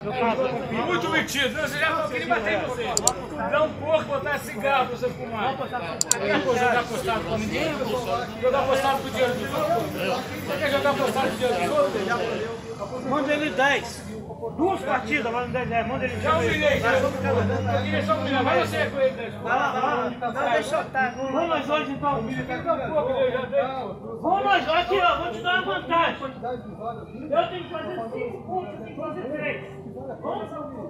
Muito metido, você já queria bater em você. Dá um pouco, botar cigarro pra você fumar. Quer jogar apostado com ninguém? Jogar apostado com o dinheiro dos outros? Você quer jogar apostado com o dinheiro dos outros? Manda ele 10. 2 partidas, mas não 10, manda ele 10. Já humilhei, já. Eu queria só humilhar. Vai você com ele, né? Vai lá. Não, deixa eu estar. Vamos nós hoje então. Vamos nós hoje, aqui ó, vou te dar uma vantagem. Eu tenho que fazer 5 pontos, você tem que fazer 3. Vamos?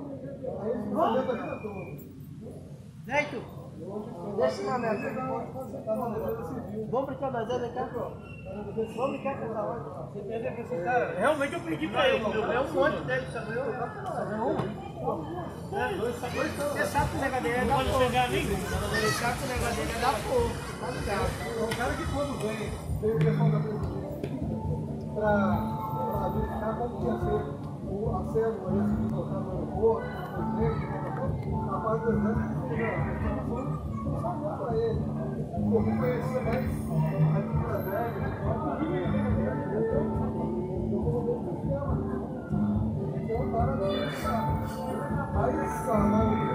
Neito, deixa uma meta. Vamos brincar das 10 aqui, vamos brincar com essa hora. Você perder com esse cara? Realmente eu pedi pra ele, é um monte dele, sabe? Você sabe que o negócio dele é da porra. Não pode chegar nem. Você sabe que o negócio dele é da porra. É um cara que quando vem o pessoal da presidência pra verificar como que ia ser a célula, esse que colocar no aeroporto, a parte do exército, não sabia pra ele. Eu me conhecia mais aqui pra velha, então o cara não aí essa maioria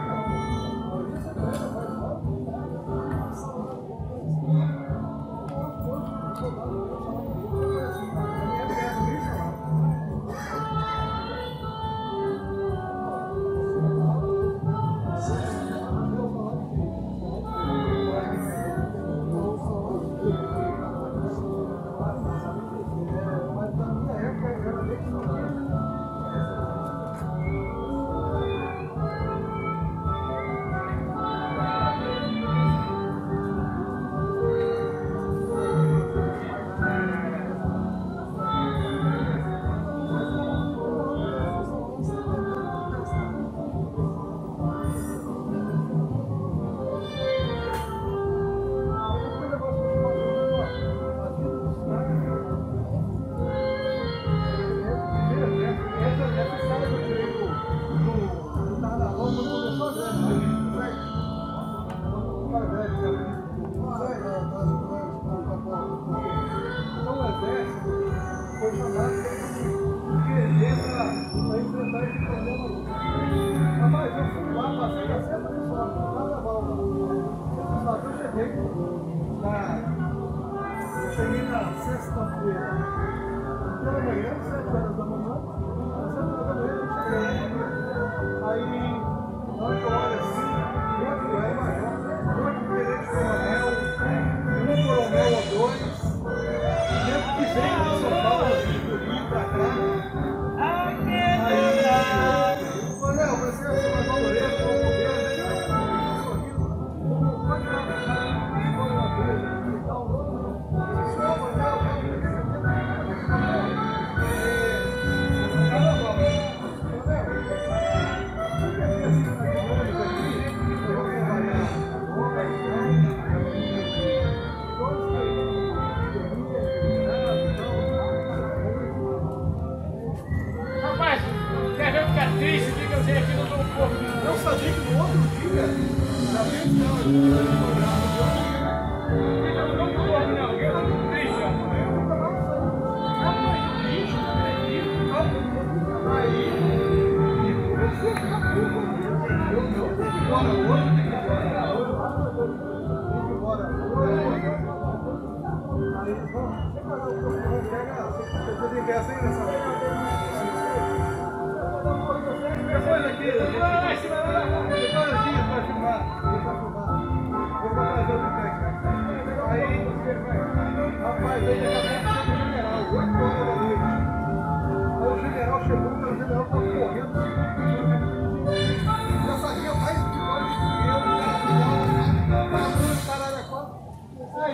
cheguei na sexta-feira, pela manhã, 7 horas da manhã, aí, na hora que eu olho assim, outro é major, outro tenente coronel, um coronel ou 2, tempo que vem de São Paulo, de Rio pra cá. Coronel, você é mais valoroso, o governo, pode dar uma chave, foi uma coisa, e tal, Rapaz, quer ver ficar triste? Diga eu aqui no Dom Porto. Eu sabia que no outro dia, já vi que não, rapaz, aí daqui a pouco chega o general, 8 horas da noite. Aí o general chegou, o general estava correndo. Já sabia mais de nós que eu, caralho, é 4. Aí,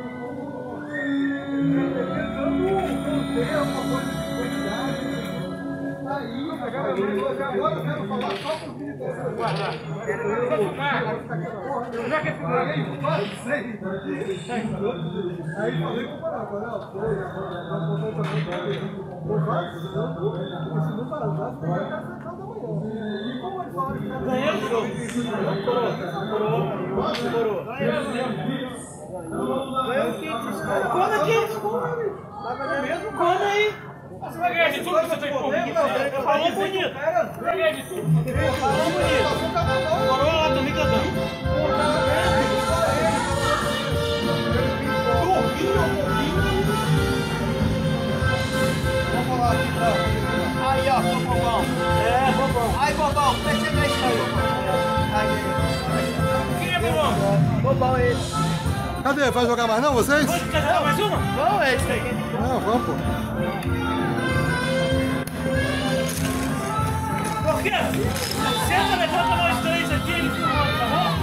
tentando ter uma coisa de qualidade. Aí, agora eu quero falar só com os militares. Já que é filmar, aí falei com o Paraguai, ganhou o jogo. Coroa. Ganhou o quinto. Quando aqui? Quando aí? Você vai ganhar de tudo que você tem por dentro? Falou bonito. Vai ganhar de tudo. Falou bonito. Coroa lá, tô me cantando. Aí, ó, Bobão. É, Bobão. Aí, Bobão, vai chegar isso aí, Bobão. Quem é Bobão? Bobão, ele. Cadê? Vai jogar mais não, vocês? Quer jogar mais uma? Vamos, é isso aí. Não, vamos, pô. Por quê? Senta, levanta nós três aqui, ele filma, tá bom?